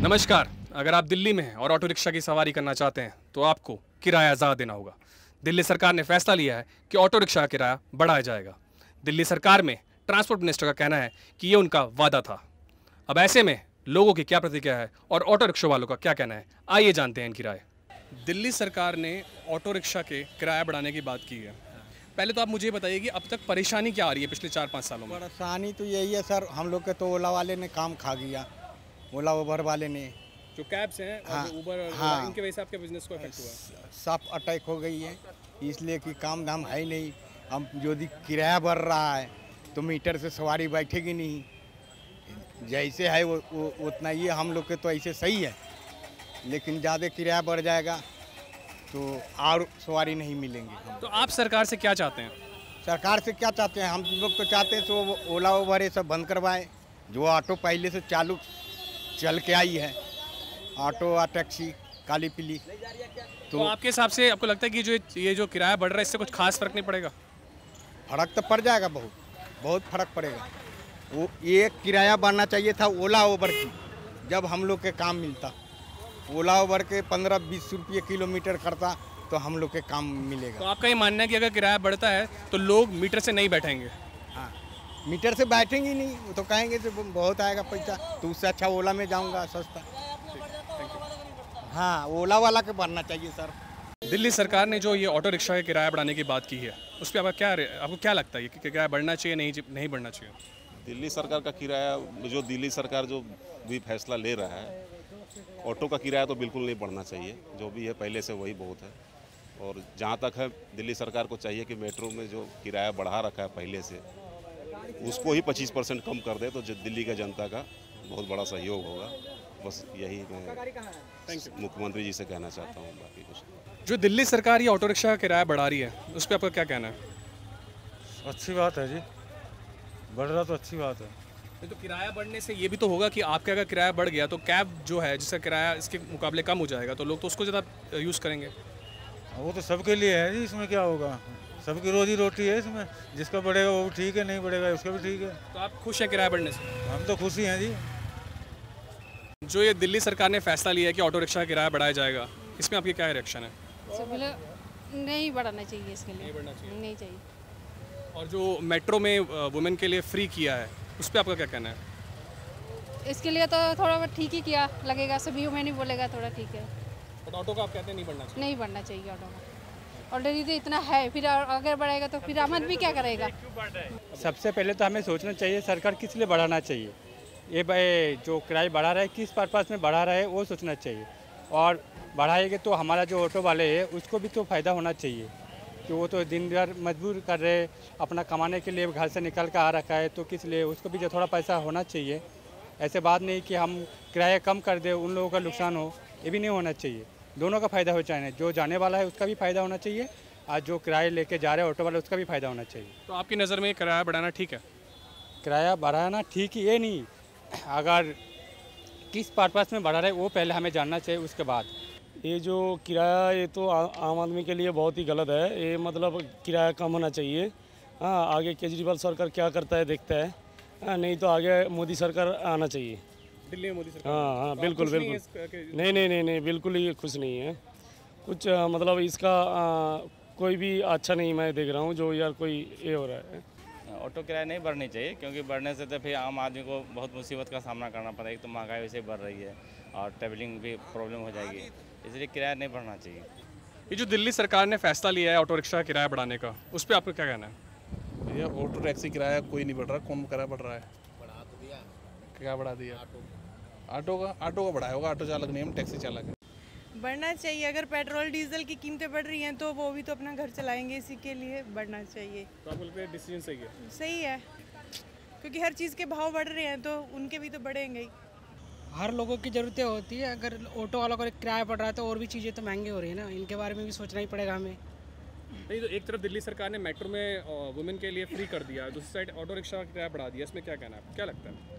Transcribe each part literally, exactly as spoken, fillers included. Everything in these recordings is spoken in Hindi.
नमस्कार। अगर आप दिल्ली में हैं और ऑटो रिक्शा की सवारी करना चाहते हैं तो आपको किराया ज़्यादा देना होगा। दिल्ली सरकार ने फैसला लिया है कि ऑटो रिक्शा का किराया बढ़ाया जाएगा। दिल्ली सरकार में ट्रांसपोर्ट मिनिस्टर का कहना है कि ये उनका वादा था। अब ऐसे में लोगों की क्या प्रतिक्रिया है और ऑटो रिक्शा वालों का क्या कहना है, आइए जानते हैं इनकी राय। दिल्ली सरकार ने ऑटो रिक्शा के किराया बढ़ाने की बात की है। पहले तो आप मुझे बताइए कि अब तक परेशानी क्या आ रही है पिछले चार पाँच सालों में? परेशानी तो यही है सर, हम लोग के तो ओला वाले ने काम खा गया, ओला उबर वाले ने। जो कैब्स हैं और हाँ, जो उबर और हाँ, ओला, इनके वजह से आपके बिजनेस को इफेक्ट हुआ है? सब अटैक हो गई है, इसलिए कि काम धाम है ही नहीं। हम यदि किराया बढ़ रहा है तो मीटर से सवारी बैठेगी नहीं, जैसे है वो, वो उतना ही। हम लोग के तो ऐसे सही है, लेकिन ज़्यादा किराया बढ़ जाएगा तो और सवारी नहीं मिलेंगे। तो आप सरकार से क्या चाहते हैं? सरकार से क्या चाहते हैं? हम लोग तो चाहते हैं तो ओला उबर ये सब बंद करवाएं। जो ऑटो पहले से चालू चल के आई है, ऑटो और टैक्सी काली पीली, तो, तो आपके हिसाब से आपको लगता है कि जो ये जो किराया बढ़ रहा है इससे कुछ खास फर्क नहीं पड़ेगा? फर्क तो पड़ जाएगा, बहुत बहुत फर्क पड़ेगा। वो ये किराया बढ़ना चाहिए था ओला उबर की, जब हम लोग के काम मिलता। ओला उबर के पंद्रह बीस रुपये किलोमीटर करता तो हम लोग के काम मिलेगा। तो आपका ये मानना है कि अगर किराया बढ़ता है तो लोग मीटर से नहीं बैठेंगे? हाँ, मीटर से बैठेंगे नहीं, वो तो कहेंगे तो बहुत आएगा पैसा, तो उससे अच्छा ओला में जाऊंगा, सस्ता। हाँ, ओला वाला के बढ़ना चाहिए सर। दिल्ली सरकार ने जो ये ऑटो रिक्शा का किराया बढ़ाने की बात की है, उस पर आपका क्या आपको क्या लगता है कि किराया बढ़ना चाहिए नहीं नहीं बढ़ना चाहिए? दिल्ली सरकार का किराया, जो दिल्ली सरकार जो भी फैसला ले रहा है, ऑटो का किराया तो बिल्कुल नहीं बढ़ना चाहिए। जो भी है पहले से वही बहुत है। और जहाँ तक है, दिल्ली सरकार को चाहिए कि मेट्रो में जो किराया बढ़ा रखा है पहले से, उसको ही पच्चीस परसेंट कम कर दे तो दिल्ली का जनता का बहुत बड़ा सहयोग होगा। बस यही मैं मुख्यमंत्री जी से कहना चाहता हूँ, बाकी कुछ। जो दिल्ली सरकार ये ऑटो रिक्शा का किराया बढ़ा रही है, उस पर आपका क्या कहना है? अच्छी बात है जी, बढ़ रहा तो अच्छी बात है। तो किराया बढ़ने से ये भी तो होगा कि आपका अगर किराया बढ़ गया तो कैब जो है जिसका किराया इसके मुकाबले कम हो जाएगा, तो लोग तो उसको ज़्यादा यूज़ करेंगे। वो तो सबके लिए है जी, इसमें क्या होगा? सबकी रोजी रोटी है इसमें, जिसका बढ़ेगा वो ठीक है, नहीं बढ़ेगा उसका भी ठीक है। तो आप खुश हैं किराया बढ़ने से? हम तो खुश ही हैं जी। जो ये दिल्ली सरकार ने फैसला लिया है कि ऑटो रिक्शा का किराया बढ़ाया जाएगा, इसमें आपकी क्या रिएक्शन है? नहीं बढ़ाना चाहिए, इसके लिए नहीं बढ़ना चाहिए। नहीं चाहिए। और जो मेट्रो में वुमेन के लिए फ्री किया है, उस पर आपका क्या कहना है? इसके लिए तो थोड़ा ठीक ही किया लगेगा, सभी में नहीं बोलेगा, थोड़ा ठीक है। बट ऑटो का आप कहते हैं नहीं बढ़ना चाहिए? नहीं बढ़ना चाहिए ऑटो का, ऑलरेडी तो इतना है, फिर अगर बढ़ाएगा तो फिर अहमद भी क्या करेगा? सबसे पहले तो हमें सोचना चाहिए सरकार किस लिए बढ़ाना चाहिए, ये भाई जो किराया बढ़ा रहा है किस पर्पस में बढ़ा रहा है वो सोचना चाहिए। और बढ़ाएंगे तो हमारा जो ऑटो वाले है उसको भी तो फ़ायदा होना चाहिए, कि वो तो दिन भर मजबूर कर रहे अपना कमाने के लिए, घर से निकल कर आ रखा है, तो किस लिए उसको भी जो थोड़ा पैसा होना चाहिए। ऐसे बात नहीं कि हम किराया कम कर दे उन लोगों का नुकसान हो, ये भी नहीं होना चाहिए। दोनों का फ़ायदा हो चाहिए, जो जाने वाला है उसका भी फ़ायदा होना चाहिए और जो किराया लेके जा रहे हैं ऑटो वाला उसका भी फ़ायदा होना चाहिए। तो आपकी नज़र में किराया बढ़ाना ठीक है? किराया बढ़ाना ठीक ही ये नहीं, अगर किस पर्पस में बढ़ा रहे वो पहले हमें जानना चाहिए, उसके बाद। ये जो किराया, ये तो आम आदमी के लिए बहुत ही गलत है। ये मतलब किराया कम होना चाहिए। हाँ, आगे केजरीवाल सरकार क्या करता है देखता है। हाँ, नहीं तो आगे मोदी सरकार आना चाहिए दिल्ली में, मोदी सरकार। हाँ हाँ तो बिल्कुल बिल्कुल नहीं, नहीं नहीं नहीं नहीं बिल्कुल ही खुश नहीं है कुछ। आ, मतलब इसका आ, कोई भी अच्छा नहीं मैं देख रहा हूँ जो यार कोई ये हो रहा है। ऑटो किराया नहीं बढ़नी चाहिए, क्योंकि बढ़ने से तो फिर आम आदमी को बहुत मुसीबत का सामना करना पड़ेगा। एक तो महंगाई वैसे बढ़ रही है और ट्रैवलिंग भी प्रॉब्लम हो जाएगी, इसलिए किराया नहीं बढ़ना चाहिए। ये जो दिल्ली सरकार ने फैसला लिया है ऑटो रिक्शा का किराया बढ़ाने का, उस पर आपको क्या कहना है? भैया ऑटो टैक्सी किराया कोई नहीं बढ़ रहा, कौन किराया बढ़ रहा है? बढ़ा तो दिया। क्या बढ़ा दिया? ऑटो ऑटो का ऑटो का बढ़ाया होगा, ऑटो चालक नहीं, हम टैक्सी चालक हैं। बढ़ना चाहिए, अगर पेट्रोल डीजल की कीमतें बढ़ रही हैं तो वो भी तो अपना घर चलाएंगे, इसी के लिए बढ़ना चाहिए। तो आप बोलते हैं डिसीजन सही है? सही है, क्योंकि हर चीज़ के भाव बढ़ रहे हैं तो उनके भी तो बढ़ेंगे ही। हर लोगों की ज़रूरतें होती है, अगर ऑटो वालों का किराया बढ़ रहा है तो और भी चीज़ें तो महंगी हो रही है ना, इनके बारे में भी सोचना ही पड़ेगा हमें। नहीं, तो एक तरफ दिल्ली सरकार ने मेट्रो में वुमेन के लिए फ्री कर दिया, दूसरी साइड ऑटो रिक्शा का किराया बढ़ा दिया, इसमें क्या कहना है, क्या लगता है?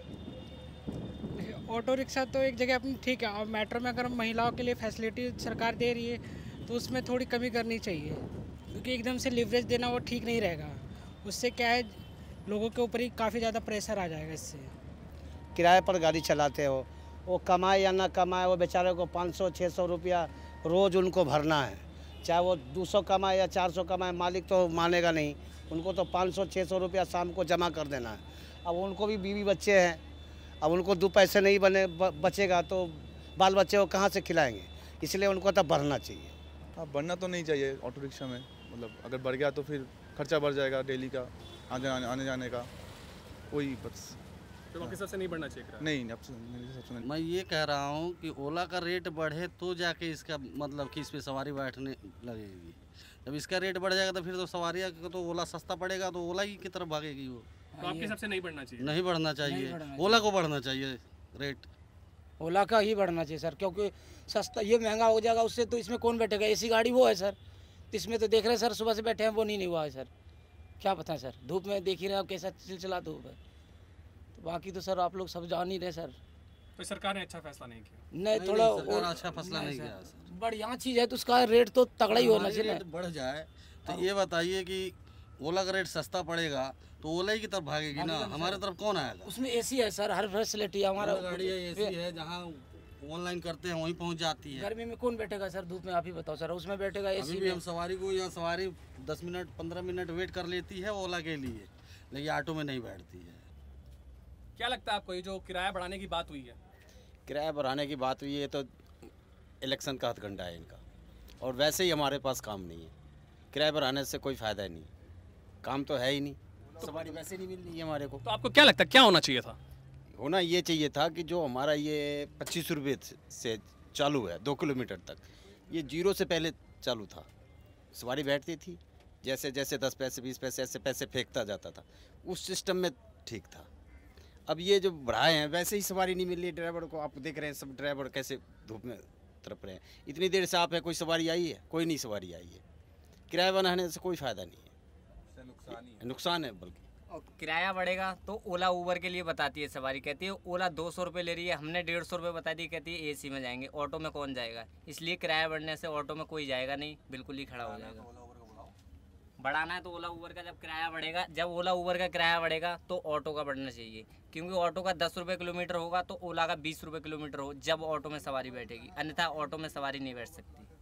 ऑटो रिक्शा तो एक जगह अपनी ठीक है, और मेट्रो में अगर महिलाओं के लिए फैसिलिटी सरकार दे रही है तो उसमें थोड़ी कमी करनी चाहिए, क्योंकि एकदम से लिवरेज देना वो ठीक नहीं रहेगा। उससे क्या है, लोगों के ऊपर ही काफ़ी ज़्यादा प्रेशर आ जाएगा। इससे किराए पर गाड़ी चलाते हो वो कमाए या ना कमाए, वो बेचारे को पाँच सौ छः सौ रुपया रोज़ उनको भरना है। चाहे वो दो सौ कमाए या चार सौ कमाए, मालिक तो मानेगा नहीं। उनको तो पाँच सौ छः सौ रुपया शाम को जमा कर देना है। अब उनको भी बीवी बच्चे हैं, अब उनको दो पैसे नहीं बने बचेगा तो बाल बच्चे को कहाँ से खिलाएंगे, इसलिए उनको तो बढ़ना चाहिए। हाँ, बढ़ना तो नहीं चाहिए ऑटो रिक्शा में, मतलब अगर बढ़ गया तो फिर खर्चा बढ़ जाएगा डेली का, आने आने आने जाने का, वही बस। तो आपके हिसाब से नहीं बढ़ना चाहिए? नहीं, अब मेरे हिसाब से नहीं। मैं ये कह रहा हूँ कि ओला का रेट बढ़े तो जाके इसका मतलब कि इस पे सवारी बैठने लगेगी। जब इसका रेट बढ़ जाएगा तो फिर तो सवारी तो ओला सस्ता पड़ेगा तो ओला ही की तरफ भागेगी वो। तो आपके हिसाब से नहीं बढ़ना चाहिए? नहीं बढ़ना चाहिए, ओला को बढ़ना चाहिए रेट। ओला का ही बढ़ना चाहिए सर, क्योंकि सस्ता ये महंगा हो जाएगा उससे, तो इसमें कौन बैठेगा? एसी गाड़ी वो है सर, तो इसमें तो देख रहे हैं सर सुबह से बैठे हैं, वो नहीं नहीं हुआ है सर। क्या पता है सर, धूप में देख ही रहे हो कैसा चिलचिला धूप है। तो बाकी तो सर आप लोग सब जान ही रहे सर। तो सरकार ने अच्छा फैसला नहीं किया? नहीं, थोड़ा और अच्छा फैसला नहीं किया सर। बढ़िया चीज़ है तो उसका रेट तो तगड़ा ही होना चाहिए। रेट बढ़ जाए तो ये बताइए कि ओला का रेट सस्ता पड़ेगा तो ओला ही की तरफ भागेगी ना, हमारे तरफ कौन आएगा? उसमें एसी है सर, हर फैसिलिटी है। हमारा गाड़ी है, एसी है, जहाँ ऑनलाइन करते हैं वहीं पहुंच जाती है। गर्मी में कौन बैठेगा सर धूप में, आप ही बताओ सर। उसमें बैठेगा एसी अभी भी हम सवारी को यहाँ सवारी दस मिनट पंद्रह मिनट वेट कर लेती है ओला के लिए, लेकिन ऑटो में नहीं बैठती है। क्या लगता है आपको ये जो किराया बढ़ाने की बात हुई है? किराया बढ़ाने की बात हुई है तो इलेक्शन का हथकंडा है इनका, और वैसे ही हमारे पास काम नहीं है। किराया बढ़ाने से कोई फ़ायदा नहीं, काम तो है ही नहीं, सवारी वैसे नहीं मिल रही है हमारे को। तो आपको क्या लगता है क्या होना चाहिए था? होना ये चाहिए था कि जो हमारा ये पच्चीस रुपये से चालू है दो किलोमीटर तक, ये जीरो से पहले चालू था, सवारी बैठती थी, जैसे जैसे दस पैसे बीस पैसे ऐसे पैसे फेंकता जाता था, उस सिस्टम में ठीक था। अब ये जो बढ़ाए हैं वैसे ही सवारी नहीं मिल रही ड्राइवर को। आप देख रहे हैं सब ड्राइवर कैसे धूप में तरफ रहे हैं। इतनी देर से आप है, कोई सवारी आई है? कोई नहीं सवारी आई है। किराया बढ़ाने से कोई फ़ायदा नहीं है, नुकसान ही नुकसान है बल्कि। और किराया बढ़ेगा तो ओला उबर के लिए बताती है सवारी, कहती है ओला दो सौ रुपये ले रही है, हमने डेढ़ सौ रुपये बता दी, कहती है एसी में जाएंगे, ऑटो में कौन जाएगा? इसलिए किराया बढ़ने से ऑटो में कोई जाएगा नहीं, बिल्कुल ही खड़ा हो जाएगा। बढ़ाना है तो ओला उबर का जब किराया बढ़ेगा, जब ओला उबर का किराया बढ़ेगा तो ऑटो का बढ़ना चाहिए, क्योंकि ऑटो का दस रुपये किलोमीटर होगा तो ओला का बीस रुपये किलोमीटर हो जब ऑटो में सवारी बैठेगी, अन्यथा ऑटो में सवारी नहीं बैठ सकती।